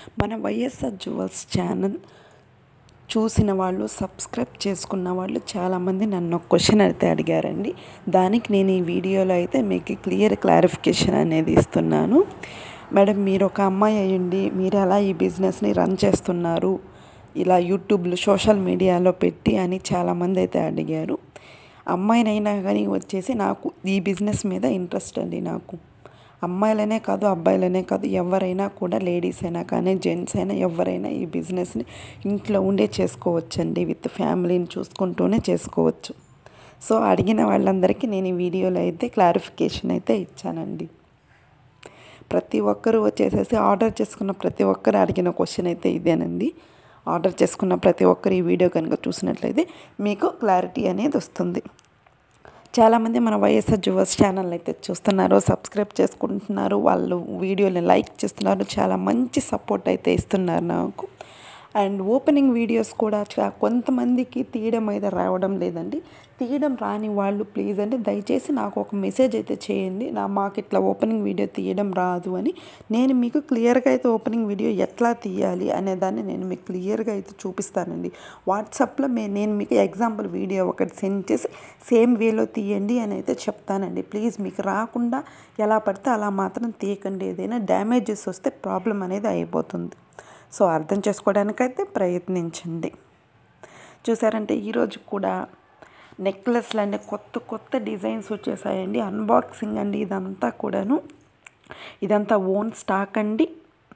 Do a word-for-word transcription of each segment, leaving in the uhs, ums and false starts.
మన YSR jewels channel చూసిన వాళ్ళు సబ్స్క్రైబ్ చేసుకున్న వాళ్ళు చాలామంది నన్ను ఒక క్వశ్చన్ అయితే అడిగారండి. దానికి నేను ఈ వీడియోలో అయితే మీకు క్లియర్ క్లారిఫికేషన్ అనేది ఇస్తున్నాను. మేడం, మీరు ఒక అమ్మాయి అయ్యండి మీరు ఎలా ఈ బిజినెస్ని రన్ చేస్తున్నారు, ఇలా యూట్యూబ్లో సోషల్ మీడియాలో పెట్టి అని చాలామంది అయితే అడిగారు. అమ్మాయినైనా కానీ వచ్చేసి నాకు ఈ బిజినెస్ మీద ఇంట్రెస్ట్ అండి. నాకు అమ్మాయిలనే కాదు అబ్బాయిలనే కాదు ఎవరైనా కూడా, లేడీస్ అయినా కానీ జెంట్స్ అయినా ఎవరైనా ఈ బిజినెస్ని ఇంట్లో ఉండే చేసుకోవచ్చండి. విత్ ఫ్యామిలీని చూసుకుంటూనే చేసుకోవచ్చు. సో అడిగిన వాళ్ళందరికీ నేను ఈ వీడియోలో అయితే క్లారిఫికేషన్ అయితే ఇచ్చానండి. ప్రతి ఒక్కరూ వచ్చేసేసి ఆర్డర్ చేసుకున్న ప్రతి ఒక్కరు అడిగిన క్వశ్చన్ అయితే ఇదేనండి. ఆర్డర్ చేసుకున్న ప్రతి ఒక్కరు ఈ వీడియో కనుక చూసినట్లయితే మీకు క్లారిటీ అనేది వస్తుంది. చాలామంది మన వైఎస్ఆర్ జ్యువెల్స్ ఛానల్ అయితే చూస్తున్నారు, సబ్స్క్రైబ్ చేసుకుంటున్నారు, వాళ్ళు వీడియోని లైక్ చేస్తున్నారు, చాలా మంచి సపోర్ట్ అయితే ఇస్తున్నారు నాకు. అండ్ ఓపెనింగ్ వీడియోస్ కూడా కొంతమందికి తీయడం అయితే రావడం లేదండి. తీయడం రాని వాళ్ళు ప్లీజ్ అండి దయచేసి నాకు ఒక మెసేజ్ అయితే చేయండి, నా మాకు ఇట్లా ఓపెనింగ్ వీడియో తీయడం రాదు అని. నేను మీకు క్లియర్గా అయితే ఓపెనింగ్ వీడియో ఎట్లా తీయాలి అనేదాన్ని నేను మీకు క్లియర్గా అయితే చూపిస్తానండి. వాట్సాప్లో మే నేను మీకు ఎగ్జాంపుల్ వీడియో ఒకటి సెండ్ చేసి సేమ్ వేలో తీయండి అని అయితే చెప్తానండి. ప్లీజ్ మీకు రాకుండా ఎలా పడితే అలా మాత్రం తీయకండి. ఏదైనా డ్యామేజెస్ వస్తే ప్రాబ్లం అనేది అయిపోతుంది. సో అర్థం చేసుకోవడానికైతే ప్రయత్నించండి. చూసారంటే ఈరోజు కూడా నెక్లెస్లు అంటే కొత్త కొత్త డిజైన్స్ వచ్చేసాయండి. అన్బాక్సింగ్ అండి ఇదంతా కూడాను. ఇదంతా ఓన్ స్టాక్ అండి.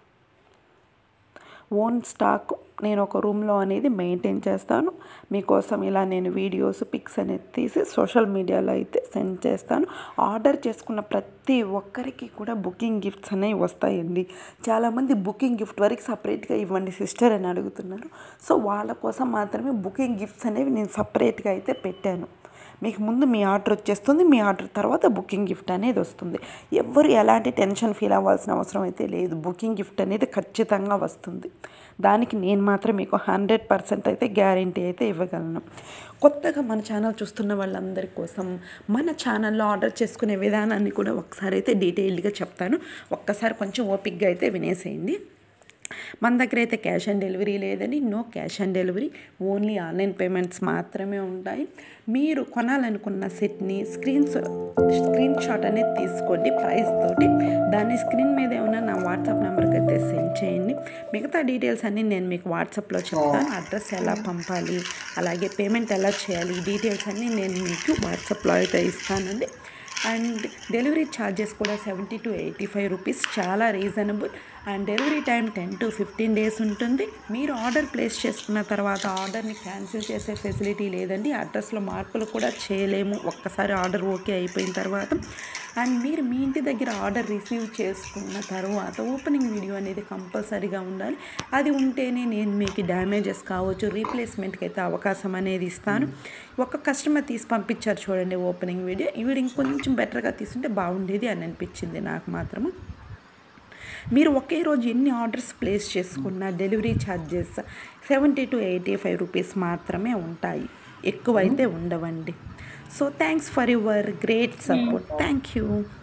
ఓన్ స్టాక్ నేను ఒక రూమ్లో అనేది మెయింటైన్ చేస్తాను. మీకోసం ఇలా నేను వీడియోస్ పిక్స్ అనేది తీసి సోషల్ మీడియాలో అయితే సెండ్ చేస్తాను. ఆర్డర్ చేసుకున్న ప్రతి ఒక్కరికి కూడా బుకింగ్ గిఫ్ట్స్ అనేవి వస్తాయండి. చాలామంది బుకింగ్ గిఫ్ట్ వరకు సపరేట్గా ఇవ్వండి సిస్టర్ అని అడుగుతున్నారు. సో వాళ్ళ కోసం మాత్రమే బుకింగ్ గిఫ్ట్స్ అనేవి నేను సపరేట్గా అయితే పెట్టాను. మీకు ముందు మీ ఆర్డర్ వచ్చేస్తుంది, మీ ఆర్డర్ తర్వాత బుకింగ్ గిఫ్ట్ అనేది వస్తుంది. ఎవ్వరు ఎలాంటి టెన్షన్ ఫీల్ అవ్వాల్సిన అవసరం అయితే లేదు. బుకింగ్ గిఫ్ట్ అనేది ఖచ్చితంగా వస్తుంది. దానికి నేను మాత్రం మీకు హండ్రెడ్ పర్సెంట్ అయితే గ్యారంటీ అయితే ఇవ్వగలను. కొత్తగా మన ఛానల్ చూస్తున్న వాళ్ళందరి కోసం మన ఛానల్లో ఆర్డర్ చేసుకునే విధానాన్ని కూడా ఒకసారి అయితే డీటెయిల్డ్గా చెప్తాను. ఒక్కసారి కొంచెం ఓపిక్గా అయితే వినేసేయండి. మన దగ్గర అయితే క్యాష్ ఆన్ డెలివరీ లేదని, no cash on delivery, only online payments మాత్రమే ఉంటాయి. మీరు కొనాలనుకున్న సెట్ని స్క్రీన్ స్క్రీన్ షాట్ అనేది తీసుకోండి ప్రైస్ తోటి. దాన్ని స్క్రీన్ మీద ఏమన్నా నా వాట్సాప్ నెంబర్కి అయితే సెండ్ చేయండి. మిగతా డీటెయిల్స్ అన్నీ నేను మీకు వాట్సాప్లో చెప్తాను. అడ్రస్ ఎలా పంపాలి, అలాగే పేమెంట్ ఎలా చేయాలి, ఈ డీటెయిల్స్ అన్నీ నేను మీకు వాట్సాప్లో అయితే ఇస్తానండి. అండ్ డెలివరీ ఛార్జెస్ కూడా seventy to eighty five rupees, చాలా reasonable. And delivery time ten to fifteen days ఉంటుంది. మీరు ఆర్డర్ ప్లేస్ చేసుకున్న తర్వాత ఆర్డర్ని క్యాన్సిల్ చేసే ఫెసిలిటీ లేదండి. అడ్రస్లో మార్పులు కూడా చేయలేము ఒక్కసారి ఆర్డర్ ఓకే అయిపోయిన తర్వాత. అండ్ మీరు మీ ఇంటి దగ్గర ఆర్డర్ రిసీవ్ చేసుకున్న తర్వాత ఓపెనింగ్ వీడియో అనేది కంపల్సరీగా ఉండాలి. అది ఉంటేనే నేను మీకు డ్యామేజెస్ కావచ్చు, రీప్లేస్మెంట్కి అయితే అవకాశం అనేది ఇస్తాను. ఒక కస్టమర్ తీసి పంపించారు చూడండి ఓపెనింగ్ వీడియో, ఈ వీడియో ఇంకొంచెం బెటర్గా తీసుంటే బాగుండేది అని అనిపించింది నాకు మాత్రము. మీరు ఒకే రోజు ఎన్ని ఆర్డర్స్ ప్లేస్ చేసుకున్న delivery charges seventy to eighty five rupees మాత్రమే ఉంటాయి, ఎక్కువైతే ఉండవండి. So thanks for your great support. Thank you.